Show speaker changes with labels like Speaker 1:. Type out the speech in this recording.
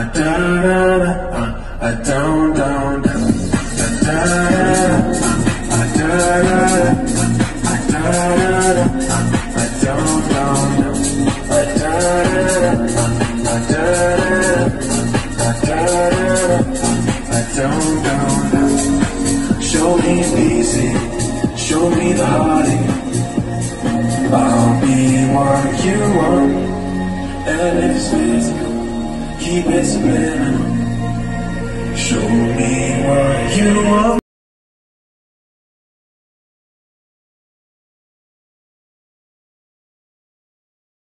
Speaker 1: da da da, down, down, down, da da da, da da da, down, down, down, da da da, down, down, down. Show me easy, show me the heartache. I'll be what you want, and if it's physical, keep it subliminal. Show me what you want.